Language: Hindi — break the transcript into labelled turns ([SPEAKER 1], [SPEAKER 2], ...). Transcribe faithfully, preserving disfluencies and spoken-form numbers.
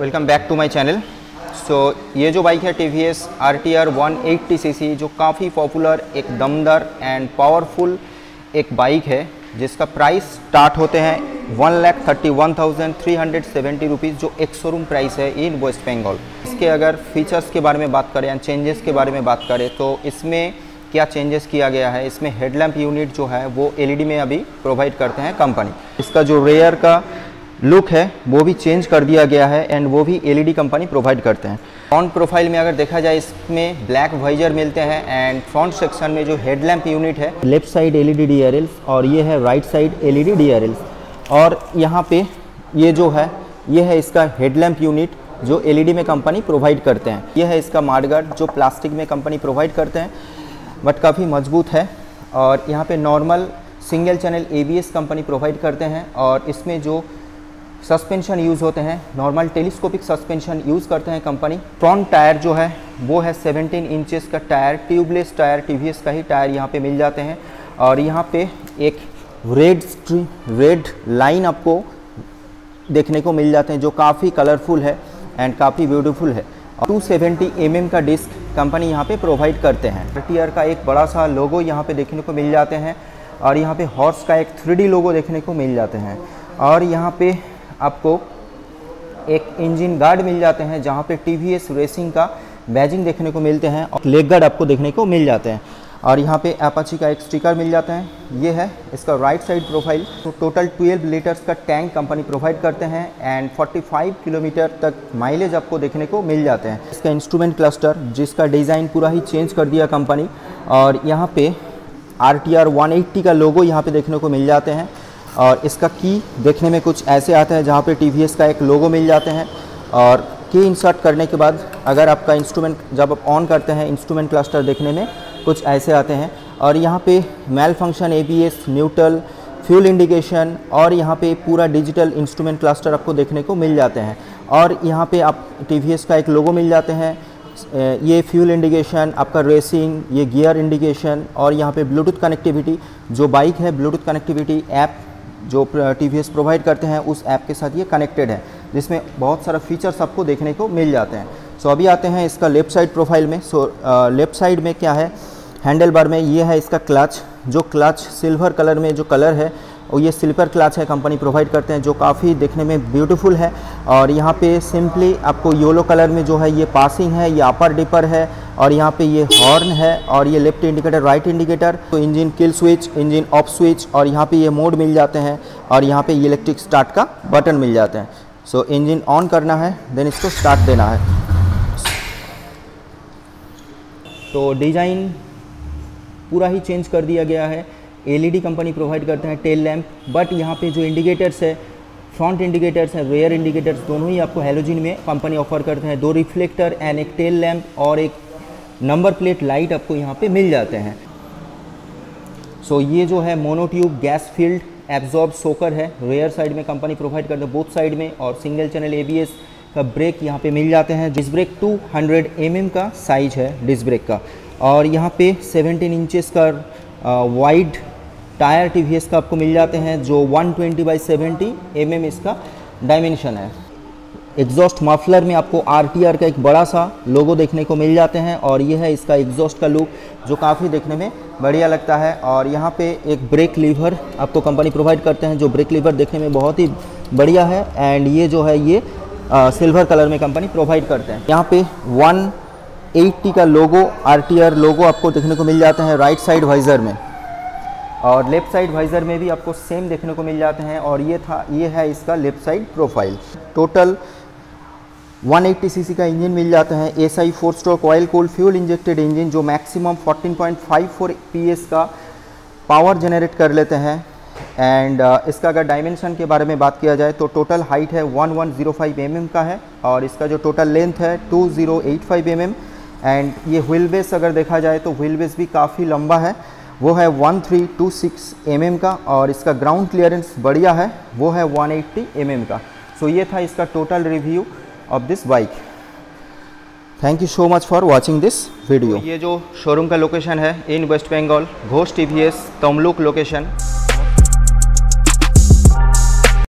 [SPEAKER 1] Welcome back to my channel. So ये जो बाइक है T V S R T R one eighty C C, जो काफ़ी पॉपुलर, एक दमदार एंड पावरफुल एक बाइक है, जिसका प्राइस स्टार्ट होते हैं one lakh thirty one thousand three hundred seventy rupees, जो एक शोरूम प्राइस है इन वेस्ट बंगाल। इसके अगर फीचर्स के बारे में बात करें या चेंजेस के बारे में बात करें तो इसमें क्या चेंजेस किया गया है। इसमें हेडलैम्प यूनिट जो है वो एल ई डी में अभी प्रोवाइड करते हैं कंपनी। इसका जो रेयर का लुक है वो भी चेंज कर दिया गया है एंड वो भी L E D company provide करते हैं। फ्रंट प्रोफाइल में अगर देखा जाए इसमें ब्लैक वाइजर मिलते हैं एंड फ्रंट सेक्शन में जो हेडलैम्प यूनिट है, left side L E D D R Ls और ये है right side L E D D R Ls. और यहाँ पे ये जो है ये है इसका हेडलैम्प यूनिट जो एल ई डी में कंपनी प्रोवाइड करते हैं। ये है इसका माडगार्ड जो प्लास्टिक में कंपनी प्रोवाइड करते हैं, बट काफ़ी मजबूत है। और यहाँ पे normal single channel A B S company provide करते हैं। और इसमें जो सस्पेंशन यूज़ होते हैं नॉर्मल टेलीस्कोपिक सस्पेंशन यूज़ करते हैं कंपनी। फ्रंट टायर जो है वो है सेवनटीन इंचेस का tyre, tubeless tyre, T V S का ही टायर यहाँ पे मिल जाते हैं। और यहाँ पे एक रेड स्ट्री रेड लाइन आपको देखने को मिल जाते हैं जो काफ़ी कलरफुल है एंड काफ़ी ब्यूटीफुल है। टू सेवेंटी एम एम का डिस्क कंपनी यहाँ पे प्रोवाइड करते हैं। आर टी आर का एक बड़ा सा लोगो यहाँ पे देखने को मिल जाते हैं और यहाँ पे हॉर्स का एक थ्री डी लोगो देखने को मिल जाते हैं। और यहाँ पे आपको एक इंजन गार्ड मिल जाते हैं जहाँ पे टी वी एस रेसिंग का बैजिंग देखने को मिलते हैं और लेग गार्ड आपको देखने को मिल जाते हैं। और यहाँ पे अपाची का एक स्टिकर मिल जाता है। ये है इसका राइट साइड प्रोफाइल। तो टोटल ट्वेल्व लीटर्स का टैंक कंपनी प्रोवाइड करते हैं एंड पैंतालीस किलोमीटर तक माइलेज आपको देखने को मिल जाते हैं। इसका इंस्ट्रूमेंट क्लस्टर जिसका डिज़ाइन पूरा ही चेंज कर दिया कंपनी। और यहाँ पे R T R one eighty का लोगो यहाँ पे देखने को मिल जाते हैं। और इसका की देखने में कुछ ऐसे आता है जहाँ पे टी वी एस का एक लोगो मिल जाते हैं। और की इंसर्ट करने के बाद अगर आपका इंस्ट्रूमेंट जब आप ऑन करते हैं इंस्ट्रूमेंट क्लस्टर देखने में कुछ ऐसे आते हैं। और यहाँ पे mail function, A B S, neutral, fuel indication और यहाँ पे पूरा डिजिटल इंस्ट्रूमेंट क्लस्टर आपको देखने को मिल जाते हैं। और यहाँ पे आप टी वी एस का एक लोगो मिल जाते हैं। ये फ्यूल इंडिकेशन, आपका रेसिंग, ये गियर इंडिकेशन और यहाँ पे ब्लूटूथ कनेक्टिविटी, जो बाइक है ब्लूटूथ कनेक्टिविटी ऐप जो टी वी एस प्रोवाइड करते हैं उस ऐप के साथ ये कनेक्टेड है, जिसमें बहुत सारा फीचर्स आपको देखने को मिल जाते हैं। सो so, अभी आते हैं इसका लेफ़्ट साइड प्रोफाइल में। सो लेफ़्ट साइड में क्या है, हैंडल बार में ये है इसका क्लच, जो क्लच सिल्वर कलर में जो कलर है और ये सिल्वर क्लच है कंपनी प्रोवाइड करते हैं, जो काफ़ी देखने में ब्यूटीफुल है। और यहाँ पे सिंपली आपको येलो कलर में जो है ये पासिंग है, ये अपर डिपर है और यहाँ पे ये हॉर्न है और ये लेफ्ट इंडिकेटर, राइट इंडिकेटर। तो engine kill switch, engine off switch और यहाँ पे ये मोड मिल जाते हैं और यहाँ पे इलेक्ट्रिक स्टार्ट का बटन मिल जाते हैं। सो इंजन ऑन करना है देन इसको स्टार्ट देना है। तो डिज़ाइन पूरा ही चेंज कर दिया गया है। L E D company provide करते हैं टेल लैम्प, बट यहाँ पे जो इंडिकेटर्स है, फ्रंट इंडिकेटर्स है, रेयर इंडिकेटर्स, दोनों ही आपको हैलोजन में कंपनी ऑफर करते हैं। दो रिफ्लेक्टर एंड एक टेल लैम्प और एक नंबर प्लेट लाइट आपको यहाँ पे मिल जाते हैं। सो so, ये जो है monotube gas field absorb shocker है, रेयर साइड में कंपनी प्रोवाइड करते हैं बोथ साइड में। और single channel A B S का ब्रेक यहाँ पे मिल जाते हैं। Disc brake two hundred M M का साइज है डिस्क ब्रेक का। और यहाँ पे सेवनटीन इंचेस का wide tyre T V S का आपको मिल जाते हैं, जो one twenty by seventy M M इसका डायमेंशन है। एग्जॉस्ट मफलर में आपको आर टी आर का एक बड़ा सा लोगो देखने को मिल जाते हैं और ये है इसका एग्जॉस्ट का लुक, जो काफ़ी देखने में बढ़िया लगता है। और यहाँ पे एक ब्रेक लीवर आपको कंपनी प्रोवाइड करते हैं, जो ब्रेक लीवर देखने में बहुत ही बढ़िया है। एंड ये जो है ये आ, सिल्वर कलर में कंपनी प्रोवाइड करते हैं। यहाँ पे वन एट्टी का logo, R T R logo आपको देखने को मिल जाते हैं राइट साइड वाइजर में। और लेफ़्ट साइड वाइजर में भी आपको सेम देखने को मिल जाते हैं। और ये था ये है इसका left side profile. Total one eighty C C का इंजन मिल जाता है, S I four stroke oil cooled fuel injected engine, जो maximum fourteen point five four P S का पावर जनरेट कर लेते हैं। एंड uh, इसका अगर डायमेंशन के बारे में बात किया जाए तो टोटल हाइट है one one zero five M M का है और इसका जो टोटल लेंथ है two zero eight five M M. And ये व्हील बेस अगर देखा जाए तो व्हील बेस भी काफ़ी लंबा है, वो है one three two six M M का। और इसका ग्राउंड क्लियरेंस बढ़िया है, वो है वन एट्टी एम एम का। सो so, ये था इसका total review of this bike. Thank you so much for watching this video. ये जो शोरूम का लोकेशन है in West Bengal, Ghosh T V S Tamluk location.